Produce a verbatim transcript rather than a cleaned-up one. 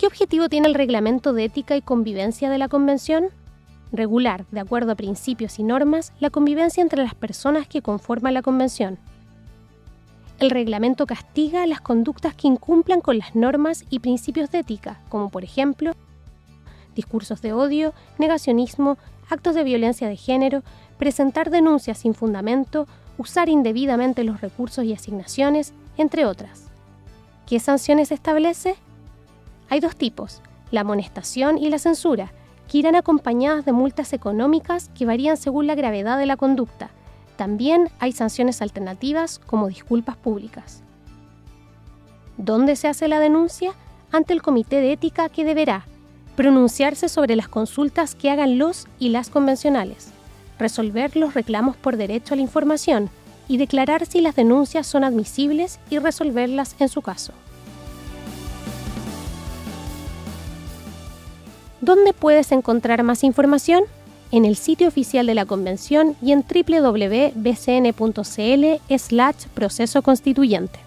¿Qué objetivo tiene el Reglamento de Ética y Convivencia de la Convención? Regular, de acuerdo a principios y normas, la convivencia entre las personas que conforman la Convención. El reglamento castiga las conductas que incumplan con las normas y principios de ética, como por ejemplo, discursos de odio, negacionismo, actos de violencia de género, presentar denuncias sin fundamento, usar indebidamente los recursos y asignaciones, entre otras. ¿Qué sanciones establece? Hay dos tipos, la amonestación y la censura, que irán acompañadas de multas económicas que varían según la gravedad de la conducta. También hay sanciones alternativas como disculpas públicas. ¿Dónde se hace la denuncia? Ante el Comité de Ética, que deberá pronunciarse sobre las consultas que hagan los y las convencionales, resolver los reclamos por derecho a la información y declarar si las denuncias son admisibles y resolverlas en su caso. ¿Dónde puedes encontrar más información? En el sitio oficial de la Convención y en doble u doble u doble u punto b c n punto c l slash proceso constituyente.